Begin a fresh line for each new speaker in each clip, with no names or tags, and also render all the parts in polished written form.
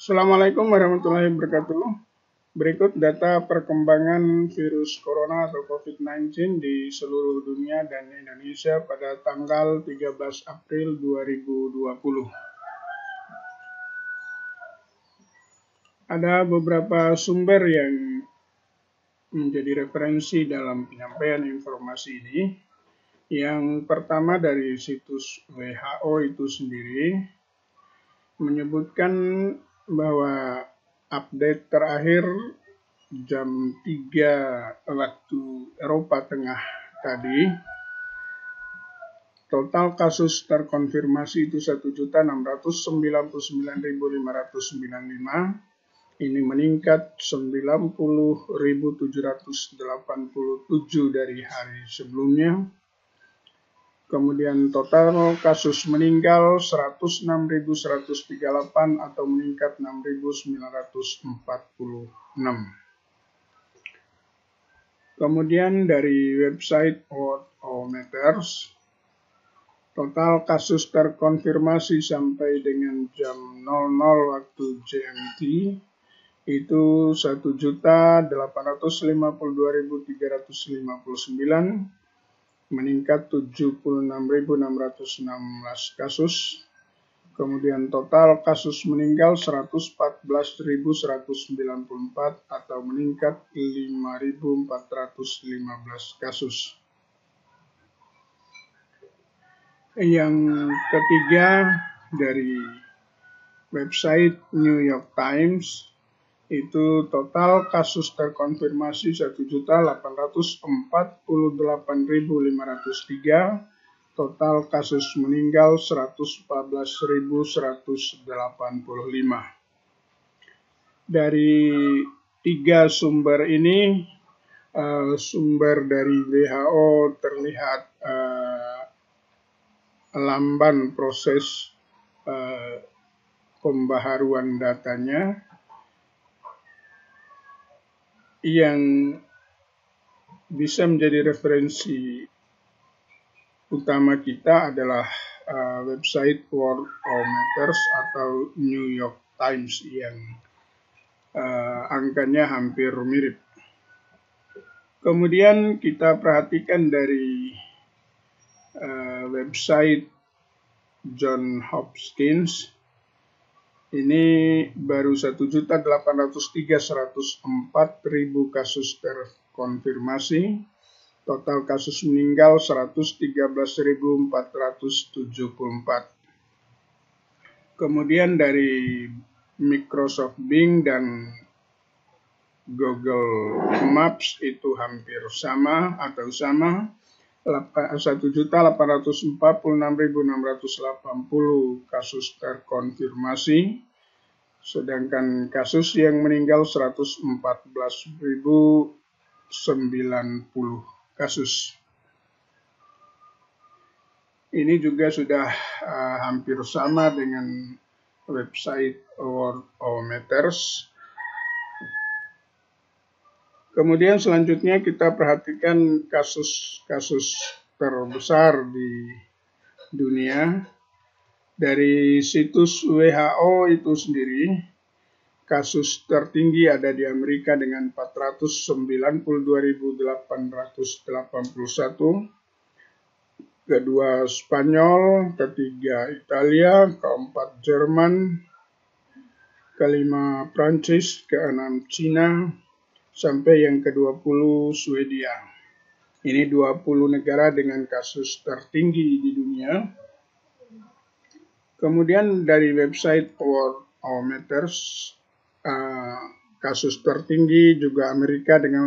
Assalamualaikum warahmatullahi wabarakatuh. Berikut data perkembangan virus corona atau COVID-19 di seluruh dunia dan Indonesia pada tanggal 13 April 2020. Ada beberapa sumber yang menjadi referensi dalam penyampaian informasi ini. Yang pertama dari situs WHO itu sendiri menyebutkan bahwa update terakhir jam 3 waktu Eropa Tengah tadi, total kasus terkonfirmasi itu 1.699.595. Ini meningkat 90.787 dari hari sebelumnya. Kemudian total kasus meninggal 106.138 atau meningkat 6.946. Kemudian dari website Worldometers, total kasus terkonfirmasi sampai dengan jam 00 waktu GMT itu 1.852.359, meningkat 76.616 kasus. Kemudian total kasus meninggal 114.194 atau meningkat 5.415 kasus. Yang ketiga dari website New York Times, itu total kasus terkonfirmasi 1.848.503, total kasus meninggal 114.185. Dari tiga sumber ini, sumber dari WHO terlihat lamban proses pembaharuan datanya. Yang bisa menjadi referensi utama kita adalah website Worldometers atau New York Times yang angkanya hampir mirip. Kemudian kita perhatikan dari website Johns Hopkins. Ini baru 1.803.104.000 kasus terkonfirmasi, total kasus meninggal 113.474. Kemudian dari Microsoft Bing dan Google Maps itu hampir sama atau sama, 1.846.680 kasus terkonfirmasi, sedangkan kasus yang meninggal 114.090 kasus. Ini juga sudah hampir sama dengan website Worldometers. Kemudian selanjutnya kita perhatikan kasus-kasus terbesar di dunia. Dari situs WHO itu sendiri, kasus tertinggi ada di Amerika dengan 492.881, kedua Spanyol, ketiga Italia, keempat Jerman, kelima Prancis, keenam Cina, sampai yang ke-20 Swedia. Ini 20 negara dengan kasus tertinggi di dunia. Kemudian dari website Worldometers, kasus tertinggi juga Amerika dengan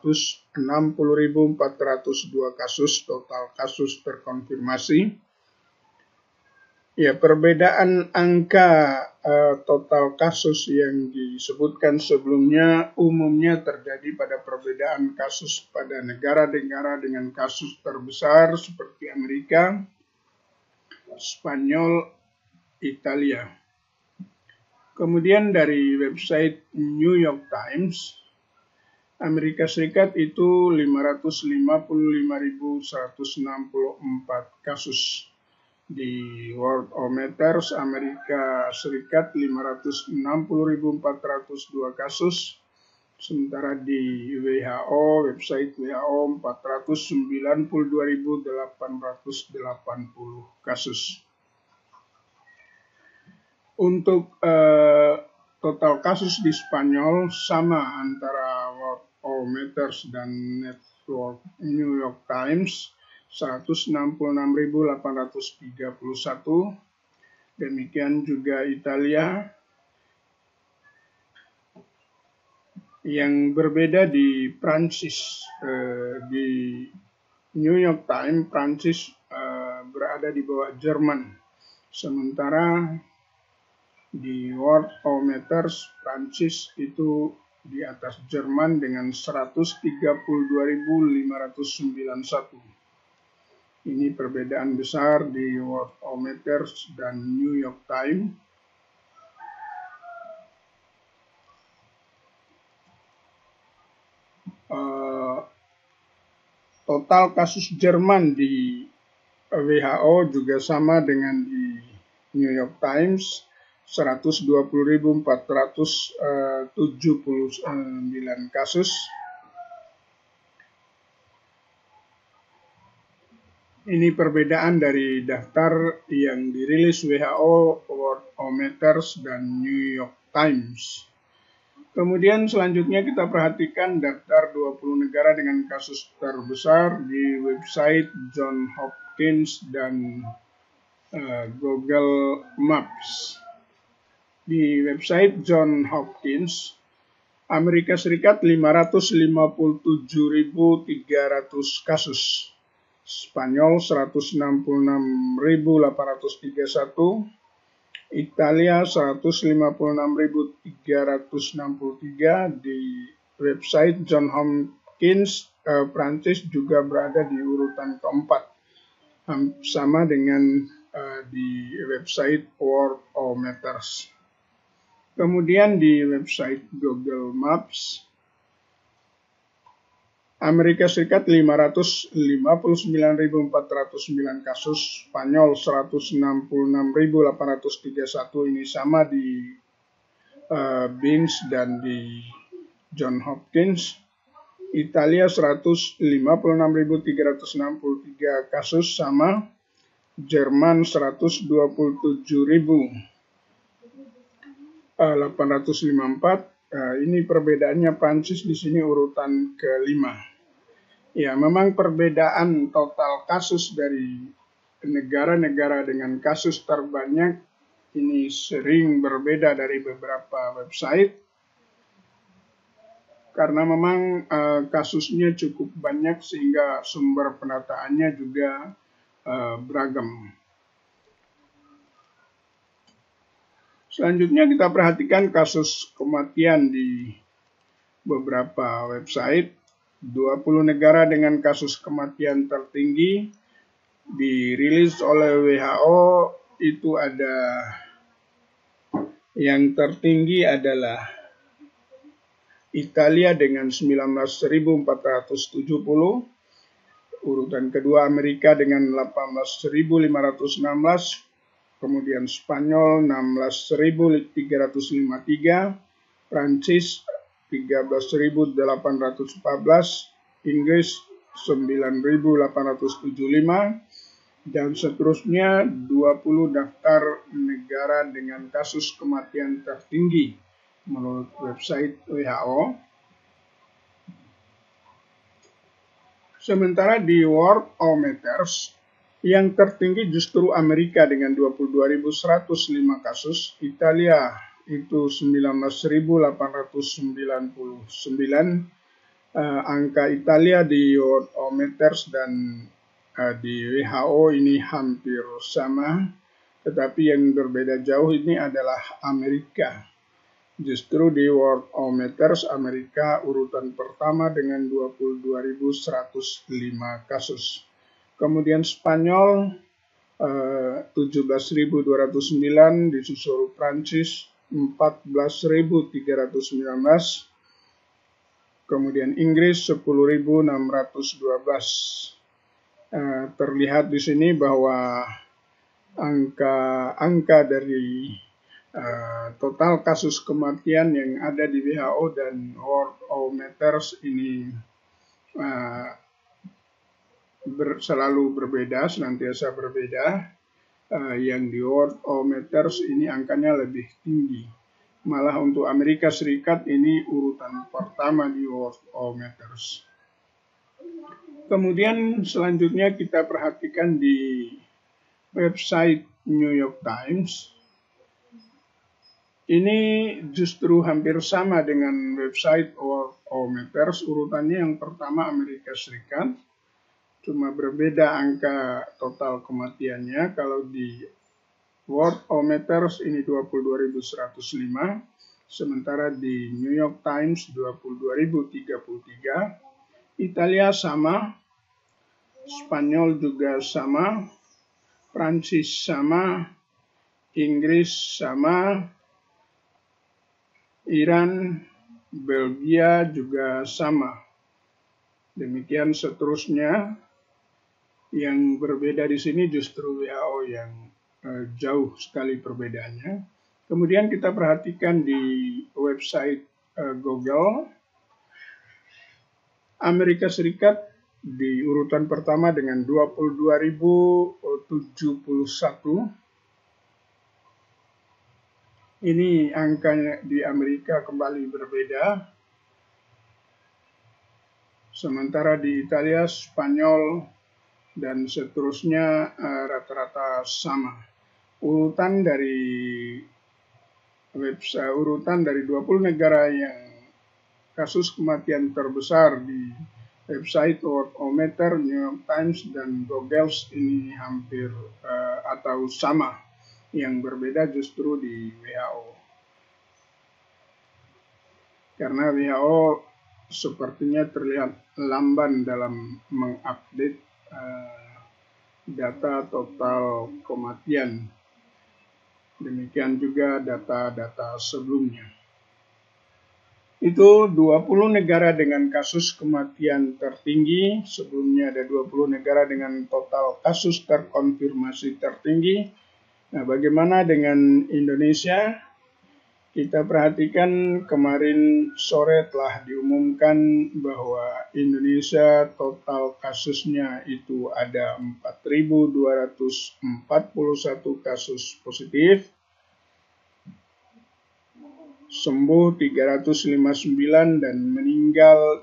560.402 kasus, total kasus terkonfirmasi. Ya, perbedaan angka total kasus yang disebutkan sebelumnya umumnya terjadi pada perbedaan kasus pada negara-negara dengan kasus terbesar seperti Amerika, Spanyol, Italia. Kemudian dari website New York Times, Amerika Serikat itu 555.164 kasus. Di Worldometers Amerika Serikat 560.402 kasus, sementara di WHO, website WHO 492.880 kasus. Untuk total kasus di Spanyol sama antara Worldometers dan Network New York Times, 166.831. Demikian juga Italia. Yang berbeda di Prancis, di New York Times, Prancis berada di bawah Jerman. Sementara di Worldometers, Prancis itu di atas Jerman dengan 132.591. Ini perbedaan besar di Worldometers dan New York Times. Total kasus Jerman di WHO juga sama dengan di New York Times, 120.479 kasus. Ini perbedaan dari daftar yang dirilis WHO, Worldometers, dan New York Times. Kemudian selanjutnya kita perhatikan daftar 20 negara dengan kasus terbesar di website Johns Hopkins dan Google Maps. Di website Johns Hopkins, Amerika Serikat 557.300 kasus, Spanyol 166.831, Italia 156.363. Di website Johns Hopkins, Prancis juga berada di urutan keempat, sama dengan di website Worldometers. Kemudian di website Google Maps, Amerika Serikat 559.409 kasus, Spanyol 166.831, ini sama di BINS dan di Johns Hopkins. Italia 156.363 kasus, sama. Jerman 127.854. Ini perbedaannya, Prancis di sini urutan kelima. Ya, memang perbedaan total kasus dari negara-negara dengan kasus terbanyak ini sering berbeda dari beberapa website, karena memang kasusnya cukup banyak sehingga sumber pendataannya juga beragam. Selanjutnya kita perhatikan kasus kematian di beberapa website. 20 negara dengan kasus kematian tertinggi dirilis oleh WHO, itu ada yang tertinggi adalah Italia dengan 19.470, urutan kedua Amerika dengan 18.516, kemudian Spanyol 16.353, Prancis 13.814, Inggris 9.875, dan seterusnya 20 daftar negara dengan kasus kematian tertinggi menurut website WHO. Sementara di Worldometers, yang tertinggi justru Amerika dengan 22.105 kasus, Italia itu 19.899. Angka Italia di Worldometers dan di WHO ini hampir sama, tetapi yang berbeda jauh ini adalah Amerika. Justru di Worldometers, Amerika urutan pertama dengan 22.105 kasus. Kemudian Spanyol 17.209, disusul Prancis 14.319, kemudian Inggris 10.612. Terlihat di sini bahwa angka dari total kasus kematian yang ada di WHO dan Worldometers ini selalu berbeda, senantiasa berbeda. Yang di Worldometers ini angkanya lebih tinggi. Malah untuk Amerika Serikat ini urutan pertama di Worldometers. Kemudian selanjutnya kita perhatikan di website New York Times. Ini justru hampir sama dengan website Worldometers. Urutannya yang pertama Amerika Serikat, cuma berbeda angka total kematiannya. Kalau di Worldometers ini 22.105, sementara di New York Times 22.033. Italia sama, Spanyol juga sama, Prancis sama, Inggris sama, Iran, Belgia juga sama. Demikian seterusnya. Yang berbeda di sini justru WHO yang jauh sekali perbedaannya. Kemudian kita perhatikan di website Google, Amerika Serikat di urutan pertama dengan 22.071. Ini angkanya di Amerika kembali berbeda. Sementara di Italia, Spanyol, dan seterusnya rata-rata sama. Urutan dari 20 negara yang kasus kematian terbesar di website Worldometer, New York Times, dan Google ini hampir atau sama. Yang berbeda justru di WHO. Karena WHO sepertinya terlihat lamban dalam mengupdate data total kematian. Demikian juga data-data sebelumnya. Itu 20 negara dengan kasus kematian tertinggi. Sebelumnya ada 20 negara dengan total kasus terkonfirmasi tertinggi. Nah, bagaimana dengan Indonesia? Kita perhatikan kemarin sore telah diumumkan bahwa Indonesia total kasusnya itu ada 4.241 kasus positif, sembuh 359 dan meninggal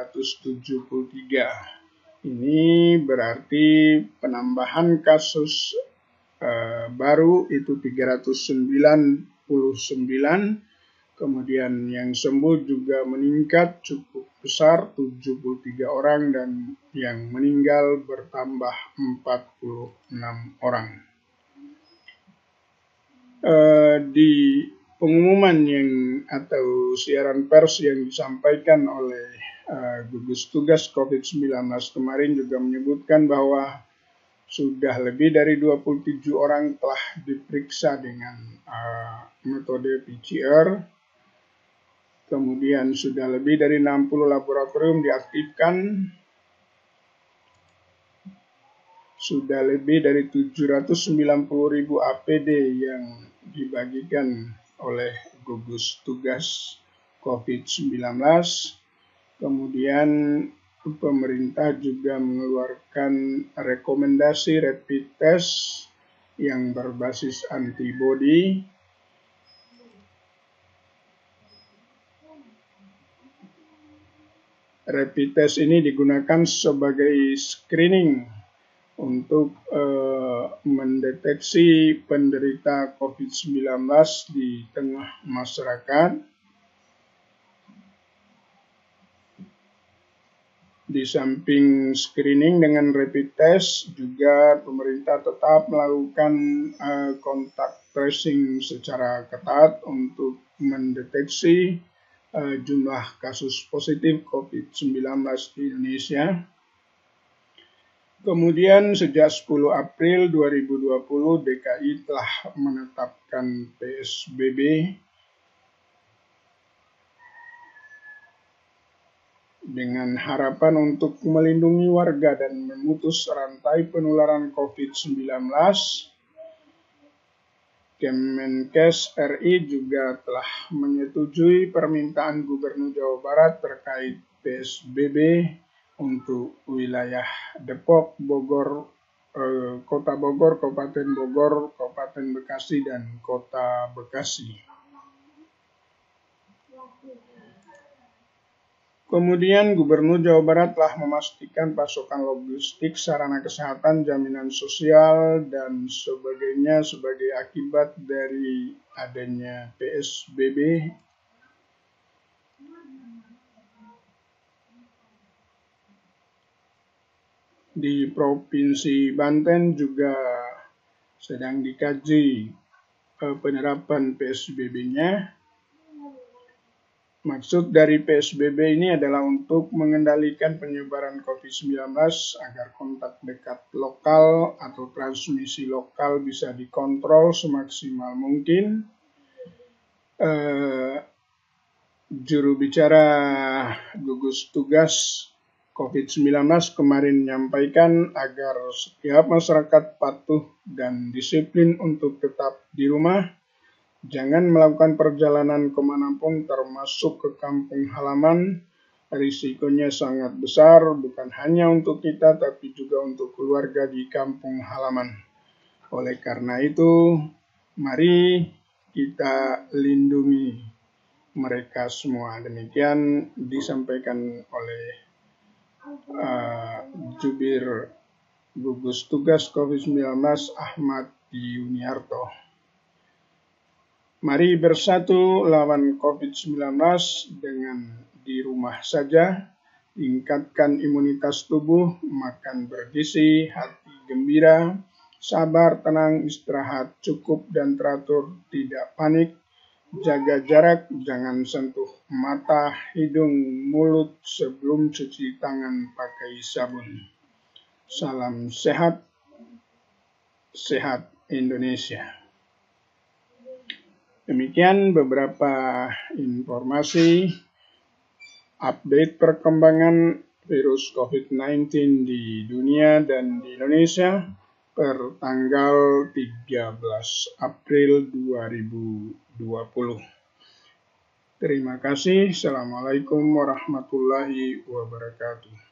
373. Ini berarti penambahan kasus baru itu 399, kemudian yang sembuh juga meningkat cukup besar 73 orang dan yang meninggal bertambah 46 orang. Di pengumuman atau siaran pers yang disampaikan oleh gugus tugas COVID-19 kemarin juga menyebutkan bahwa sudah lebih dari 27 orang telah diperiksa dengan metode PCR. Kemudian sudah lebih dari 60 laboratorium diaktifkan. Sudah lebih dari 790.000 APD yang dibagikan oleh gugus tugas COVID-19. Kemudian pemerintah juga mengeluarkan rekomendasi rapid test yang berbasis antibody. Rapid test ini digunakan sebagai screening untuk mendeteksi penderita COVID-19 di tengah masyarakat. Di samping screening dengan rapid test, juga pemerintah tetap melakukan kontak tracing secara ketat untuk mendeteksi jumlah kasus positif COVID-19 di Indonesia. Kemudian sejak 10 April 2020 DKI telah menetapkan PSBB dengan harapan untuk melindungi warga dan memutus rantai penularan COVID-19. Kemenkes RI juga telah menyetujui permintaan Gubernur Jawa Barat terkait PSBB untuk wilayah Depok, Bogor, Kota Bogor, Kabupaten Bogor, Kabupaten Bekasi, dan Kota Bekasi. Kemudian Gubernur Jawa Barat telah memastikan pasokan logistik, sarana kesehatan, jaminan sosial, dan sebagainya sebagai akibat dari adanya PSBB. Di Provinsi Banten juga sedang dikaji penerapan PSBB-nya. Maksud dari PSBB ini adalah untuk mengendalikan penyebaran COVID-19 agar kontak dekat lokal atau transmisi lokal bisa dikontrol semaksimal mungkin. Juru bicara gugus tugas COVID-19 kemarin menyampaikan agar setiap masyarakat patuh dan disiplin untuk tetap di rumah. Jangan melakukan perjalanan kemanapun termasuk ke kampung halaman. Risikonya sangat besar, bukan hanya untuk kita tapi juga untuk keluarga di kampung halaman. Oleh karena itu, mari kita lindungi mereka semua. Demikian disampaikan oleh Jubir Gugus Tugas COVID-19 Ahmad Yuniarto. Mari bersatu lawan COVID-19 dengan di rumah saja, tingkatkan imunitas tubuh, makan bergizi, hati gembira, sabar, tenang, istirahat cukup dan teratur, tidak panik, jaga jarak, jangan sentuh mata, hidung, mulut sebelum cuci tangan pakai sabun. Salam sehat, sehat Indonesia. Demikian beberapa informasi update perkembangan virus COVID-19 di dunia dan di Indonesia per tanggal 13 April 2020. Terima kasih. Assalamualaikum warahmatullahi wabarakatuh.